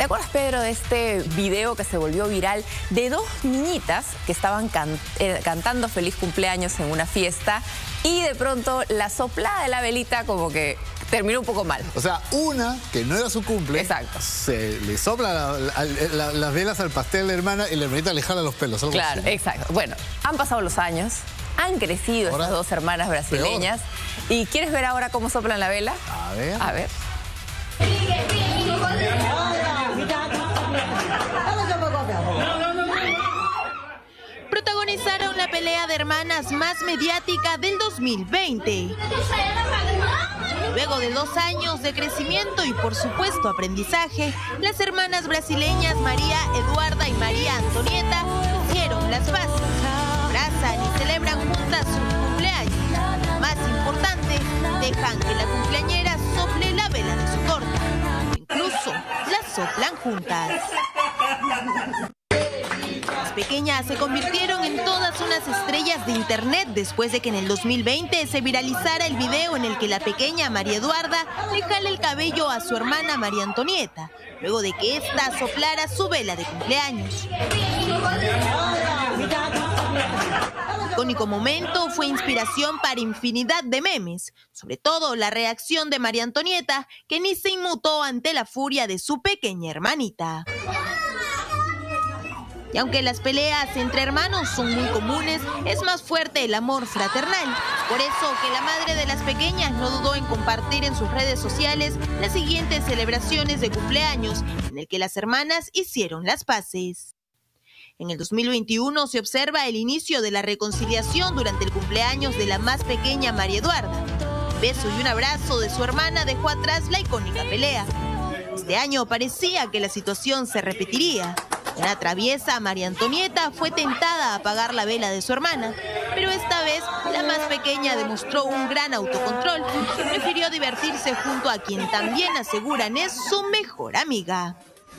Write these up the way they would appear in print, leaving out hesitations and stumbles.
¿Te acuerdas, Pedro, de este video que se volvió viral de dos niñitas que estaban cantando feliz cumpleaños en una fiesta y de pronto la soplada de la velita como que terminó un poco mal? O sea, una que no era su cumple, exacto, se le sopla las velas al pastel de la hermana y la hermanita le jala los pelos. Algo claro, así, ¿no? exacto. Bueno, han pasado los años, han crecido Ahora, estas dos hermanas brasileñas. Peor. ¿Y quieres ver ahora cómo soplan la vela? A ver. A ver. Protagonizaron la pelea de hermanas más mediática del 2020. Luego de 2 años de crecimiento y por supuesto aprendizaje, las hermanas brasileñas María Eduarda y María Antonieta hicieron las paces, abrazan y celebran juntas su cumpleaños. Más importante, dejan que la cumpleañera sople la vela de su torta. Incluso la soplan juntas. Las pequeñas se convirtieron en todas unas estrellas de internet después de que en el 2020 se viralizara el video en el que la pequeña María Eduarda le jala el cabello a su hermana María Antonieta, luego de que ésta soplara su vela de cumpleaños. El icónico momento fue inspiración para infinidad de memes, sobre todo la reacción de María Antonieta, que ni se inmutó ante la furia de su pequeña hermanita. Y aunque las peleas entre hermanos son muy comunes, es más fuerte el amor fraternal. Por eso que la madre de las pequeñas no dudó en compartir en sus redes sociales las siguientes celebraciones de cumpleaños, en el que las hermanas hicieron las paces. En el 2021 se observa el inicio de la reconciliación durante el cumpleaños de la más pequeña María Eduarda. Un beso y un abrazo de su hermana dejó atrás la icónica pelea. Este año parecía que la situación se repetiría. Una traviesa María Antonieta fue tentada a apagar la vela de su hermana, pero esta vez la más pequeña demostró un gran autocontrol y prefirió divertirse junto a quien también aseguran es su mejor amiga.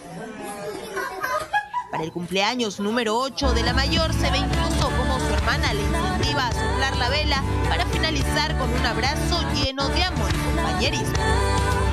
Para el cumpleaños número 8 de la mayor se ve incluso cómo su hermana le incentiva a soplar la vela para finalizar con un abrazo lleno de amor y compañerismo.